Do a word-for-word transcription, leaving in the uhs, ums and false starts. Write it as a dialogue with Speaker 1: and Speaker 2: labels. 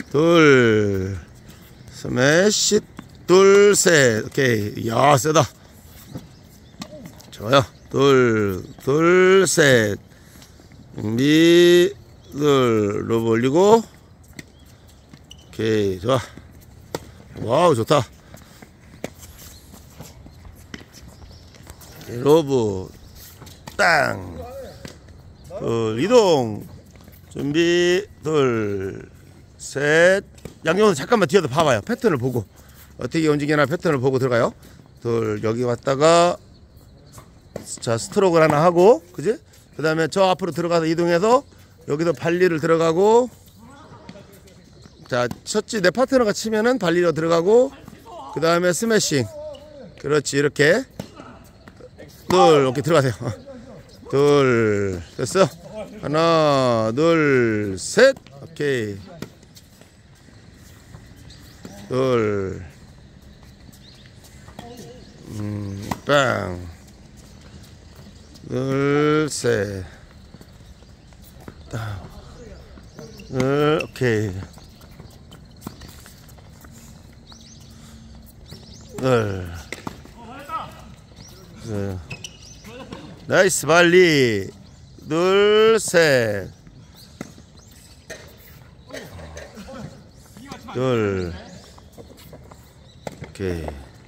Speaker 1: 둘, 스매시, 둘, 셋. 오케이. 이야, 세다. 좋아요. 둘, 둘, 셋. 준비, 둘, 로브 올리고. 오케이, 좋아. 와우, 좋다. 오케이, 로브, 땅. 둘, 이동. 준비, 둘, 셋. 양용은 잠깐만 뒤에도 봐봐요. 패턴을 보고. 어떻게 움직이나 패턴을 보고 들어가요. 둘, 여기 왔다가. 자, 스트로크를 하나 하고, 그지? 그 다음에 저 앞으로 들어가서 이동해서 여기서 발리를 들어가고, 자, 쳤지. 내 파트너가 치면은 발리로 들어가고, 그 다음에 스매싱. 그렇지, 이렇게. 둘, 오케이, 들어가세요. 둘, 됐어. 하나, 둘, 셋. 오케이. 둘, 음, 빵. 둘, 셋. 둘, 오케이. 둘. 둘. 나이스 발리. 둘, 셋. 둘. 오케이.